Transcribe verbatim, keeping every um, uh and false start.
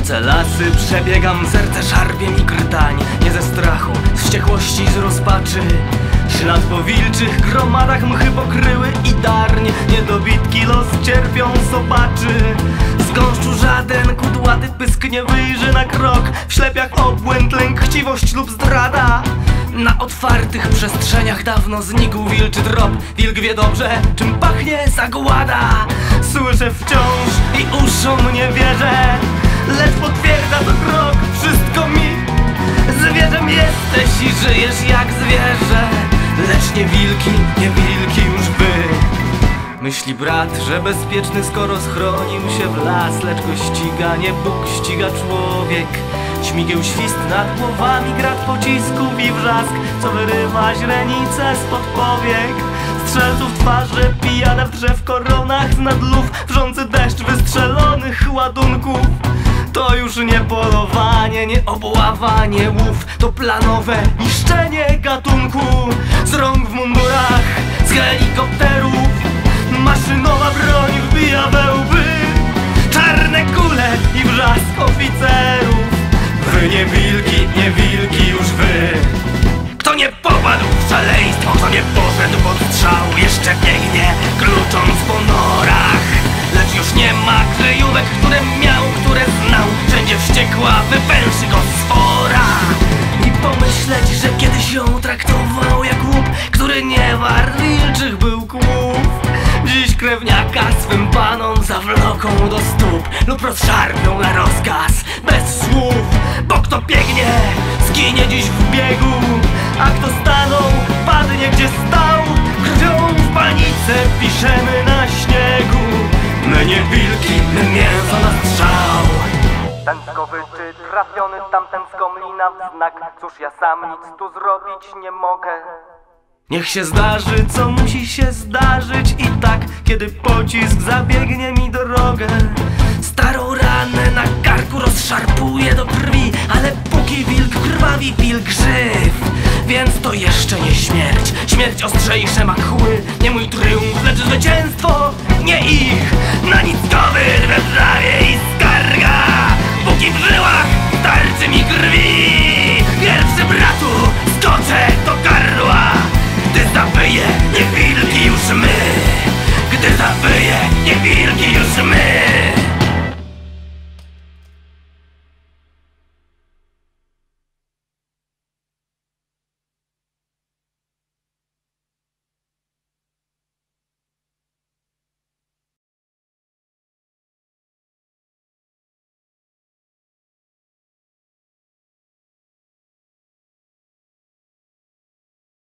Obce lasy przebiegam, serce szarpie mi krtań. Nie ze strachu, z wściekłości, z rozpaczy. Ślad po wilczych gromadach mchy pokryły i darnie niedobitki los cierpią sobaczy. Z gąszczu żaden kudłaty pysk nie wyjrzy na krok. W ślepiach obłęd, lęk, chciwość lub zdrada. Na otwartych przestrzeniach dawno znikł wilczy trop. Wilk wie dobrze, czym pachnie zagłada. Słyszę wciąż i uszom nie wierzę, lecz potwierdza to krok, wszystko mi. Zwierzem jesteś i żyjesz jak zwierzę, lecz nie wilki, nie wilki już wy. Myśli brat, że bezpieczny skoro schronił się w las, lecz go ściga nie Bóg, ściga człowiek. Śmigieł świst nad głowami, grad pocisków i wrzask, co wyrywa źrenicę spod powiek. Strzelców twarze pijane w drzew koronach, z nad luf wrzący deszcz wystrzelonych ładunków. To już nie polowanie, nie obławanie łów, to planowe niszczenie gatunku. Z rąk w mundurach, z helikopterów, maszynowa broń wbija we łby. Czarne kule i wrzask oficerów. Wy nie wilki, nie wilki już wy. Kto nie popadł w szaleństwo, kto nie poszedł pod strzał, jeszcze biegnie, klucząc po norach. Lecz już nie ma kryjówek, które miał, które znał. Wszędzie wściekła, wypęszy go sfora. I pomyśleć, że kiedyś ją traktował jak łup, który nie wart wilczych był kłów. Dziś krewniaka swym panom zawloką do stóp lub rozszarpią na rozkaz bez słów. Bo kto biegnie, zginie dziś w biegu, a kto stanął, padnie gdzie stał. Krwią w panice piszemy na śniegu. My nie wilki, my mięso na strzał. Ten skowyczy trafiony, tamten skomlina w znak. Cóż ja sam nic tu zrobić nie mogę. Niech się zdarzy, co musi się zdarzyć i tak, kiedy pocisk zabiegnie mi drogę. Starą ranę na karku rozszarpuje do krwi, ale póki wilk krwawi, wilk żyw. Więc to jeszcze nie śmierć, śmierć ostrzejsze ma kły. Nie mój tryumf, lecz zwycięstwo, nie ich. Na nic kowyt we wrzawie i skarga, póki w żyłach starczy mi krwi. Pierwszy bratu, skoczę do